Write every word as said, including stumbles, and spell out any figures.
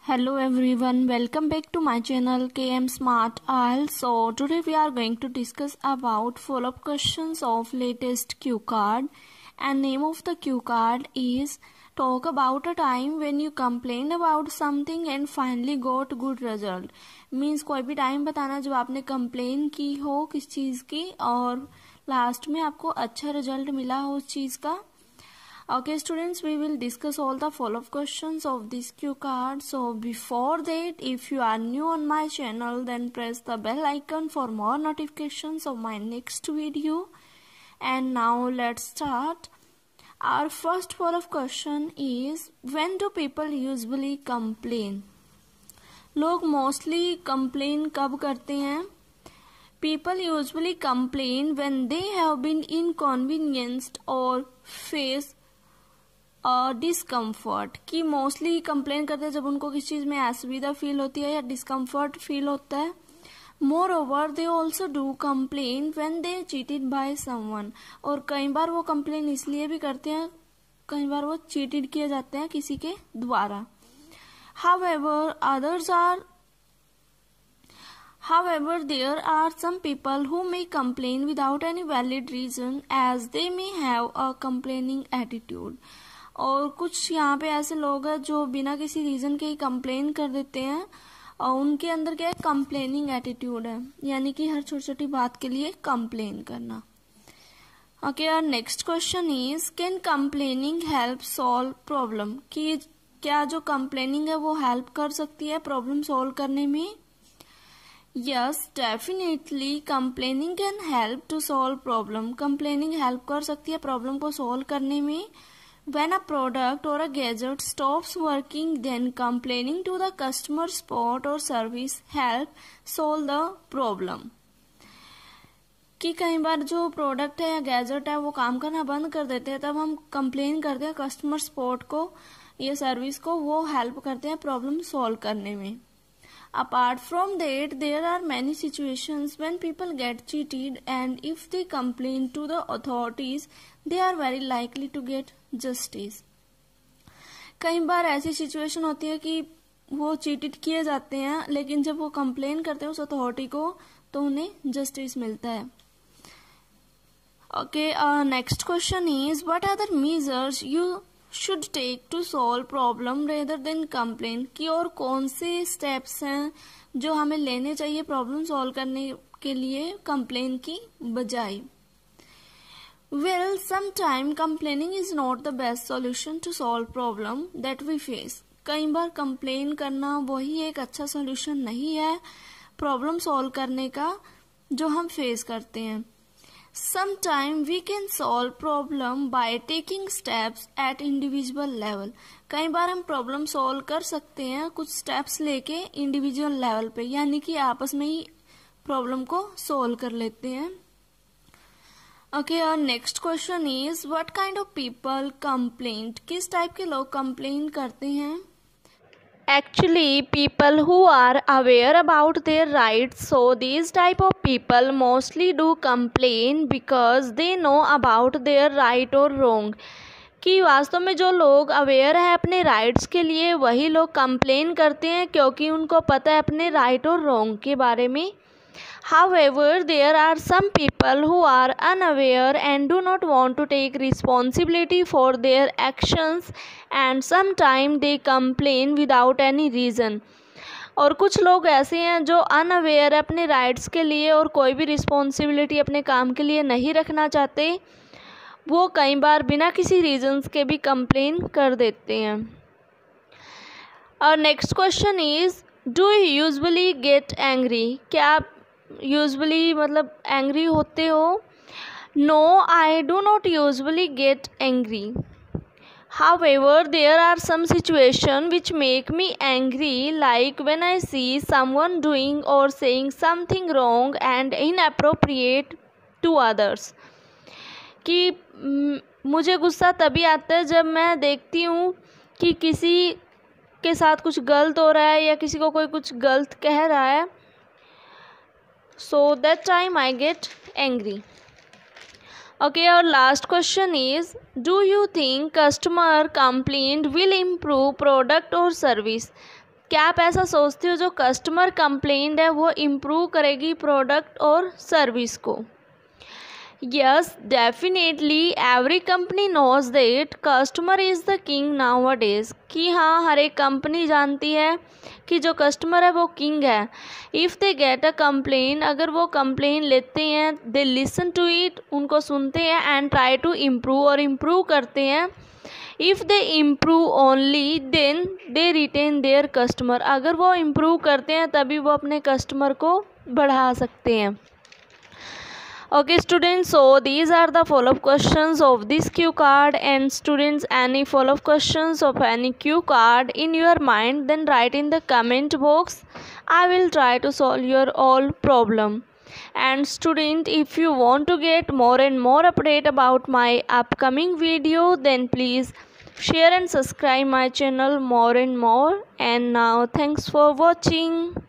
Hello everyone, welcome back to my channel K M Smart I E L T S. So today we are going to discuss about follow-up questions of latest Q card, and name of the Q card is talk about a time when you complained about something and finally got good result. Means कोई भी time बताना जब आपने complain की हो किस चीज़ की और लास्ट में आपको अच्छा रिजल्ट मिला हो उस चीज़ का. Okay students, we will discuss all the follow-up questions of this Q card. So before that, if you are new on my channel, then press the bell icon for more notifications of my next video. And now let's start. Our first follow-up question is, when do people usually complain? लोग mostly complain कब करते हैं? People usually complain when they have been inconvenienced or face discomfort. कि mostly complain करते हैं जब उनको किसी चीज़ में असुविधा फील होती है या डिस्कम्फर्ट फील होता है. Moreover they also do complain when they cheated by someone. और कई बार वो कंप्लेन इसलिए भी करते हैं, कई बार वो चीटेड किए जाते हैं किसी के द्वारा. However others are However, there are some people who may complain without any valid reason as they may have a complaining attitude. और कुछ यहाँ पे ऐसे लोग हैं जो बिना किसी रीज़न के ही कंप्लेन कर देते हैं और उनके अंदर क्या है, कंप्लेनिंग एटीट्यूड है, यानी कि हर छोटी छोटी बात के लिए कंप्लेन करना. ओके, और next question is, can complaining help solve problem? कि क्या जो कंप्लेनिंग है वो हेल्प कर सकती है प्रॉब्लम सॉल्व करने में? Yes, definitely complaining can help to solve problem. Complaining help कर सकती है प्रॉब्लम को सॉल्व करने में. When a product or a gadget stops working, then complaining to the customer support or service help solve the problem. कि कई बार जो product है या गैजेट है वो काम करना बंद कर देते हैं, तब हम कंप्लेन करते हैं कस्टमर सपोर्ट को या सर्विस को, वो हेल्प करते हैं प्रॉब्लम सॉल्व करने में. Apart from that, there are many situations when people get cheated, and if they complain to the authorities, they are very likely to get justice. कई बार ऐसी सिचुएशन होती है कि वो चीटेड किए जाते हैं, लेकिन जब वो कंप्लेन करते हैं उस अथॉरिटी को तो उन्हें जस्टिस मिलता है. Okay, next question is, what are the measures you should take to solve problem rather than complain? कि और कौन से स्टेप्स हैं जो हमें लेने चाहिए प्रॉब्लम सॉल्व करने के लिए कंप्लेन की बजाय? Well, sometime complaining is not the best solution to solve problem that we face. कई बार कंप्लेन करना वही एक अच्छा सॉल्यूशन नहीं है प्रॉब्लम सॉल्व करने का जो हम फेस करते हैं. Sometime we can solve problem by taking steps at individual level. कई बार हम प्रॉब्लम सॉल्व कर सकते हैं कुछ स्टेप्स लेके इंडिविजुअल लेवल पे, यानी कि आपस में ही प्रॉब्लम को सॉल्व कर लेते हैं. ओके, और next question is, what kind of people complaint? किस टाइप के लोग कंप्लेन करते हैं? Actually, people who are aware about their rights. So these type of people mostly do complain because they know about their right or wrong. कि वास्तव में जो लोग अवेयर है अपने राइट्स के लिए वही लोग कंप्लेन करते हैं क्योंकि उनको पता है अपने राइट और रॉन्ग के बारे में. However, there are some people who are unaware and do not want to take responsibility for their actions, and sometimes they complain without any reason. और कुछ लोग ऐसे हैं जो अनअवेयर है अपने राइट्स के लिए और कोई भी रिस्पॉन्सिबिलिटी अपने काम के लिए नहीं रखना चाहते, वो कई बार बिना किसी रीजंस के भी कंप्लेन कर देते हैं. और next question is, do you usually get angry? क्या आप यूजुअली मतलब एंग्री होते हो? No, I do not usually get angry. However, there are some situations which make me angry, like when I see someone doing or saying something wrong and inappropriate to others. कि मुझे गुस्सा तभी आता है जब मैं देखती हूँ कि किसी के साथ कुछ गलत हो रहा है या किसी को कोई कुछ गलत कह रहा है. So that time I get angry. Okay, our last question is, do you think customer complaint will improve product or service? क्या आप ऐसा सोचते हो जो कस्टमर कंप्लेंट है वो इम्प्रूव करेगी प्रोडक्ट और सर्विस को? Yes, definitely. Every company knows that customer is the king nowadays. कि हाँ, हर एक कंपनी जानती है कि जो कस्टमर है वो किंग है. If they get a complaint, अगर वो कंप्लेन लेते हैं, they listen to it, उनको सुनते हैं and try to improve और improve करते हैं. If they improve only, then they retain their customer. अगर वो improve करते हैं तभी वो अपने कस्टमर को बढ़ा सकते हैं. Okay students, so these are the follow-up questions of this Q card, and students, any follow-up questions of any Q card in your mind, then write in the comment box. I will try to solve your all problem. And student, if you want to get more and more update about my upcoming video, then please share and subscribe my channel more and more. And now thanks for watching.